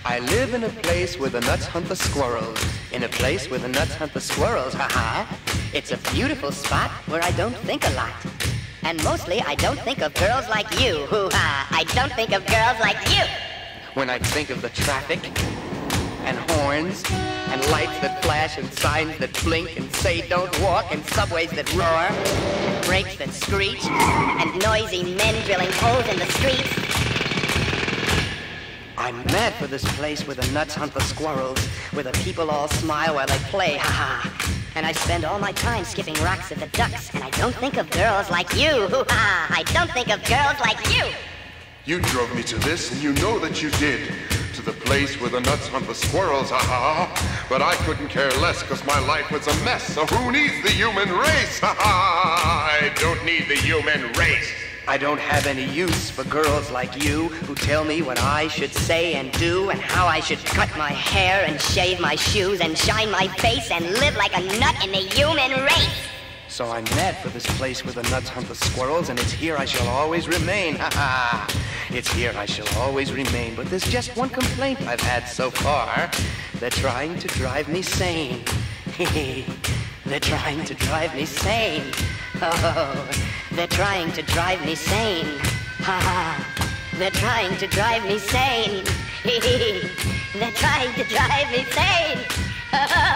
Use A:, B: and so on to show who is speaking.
A: I live in a place where the nuts hunt the squirrels. In a place where the nuts hunt the squirrels, ha-ha.
B: It's a beautiful spot where I don't think a lot. And mostly I don't think of girls like you, hoo-ha. I don't think of girls like you.
A: When I think of the traffic, and horns, and lights that flash, and signs that blink, and say don't walk, and subways that roar, and brakes that screech,
B: and noisy men drilling holes in the streets.
A: I'm mad for this place where the nuts hunt the squirrels, where the people all smile while they play, ha-ha.
B: And I spend all my time skipping rocks at the ducks, and I don't think of girls like you, hoo-ha. I don't think of girls like you.
C: You drove me to this, and you know that you did. To the place where the nuts hunt the squirrels, ha-ha. But I couldn't care less, cause my life was a mess. So who needs the human race, ha-ha? I don't need the human race.
A: I don't have any use for girls like you who tell me what I should say and do, and how I should cut my hair and shave my shoes and shine my face and live like a nut in the human race. So I'm mad for this place where the nuts hunt the squirrels, and it's here I shall always remain, ha-ha. It's here I shall always remain, but there's just one complaint I've had so far. They're trying to drive me sane. They're trying to drive me sane. Oh, they're trying to drive me sane. Ha-ha. They're trying to drive me sane. They're trying to drive me sane.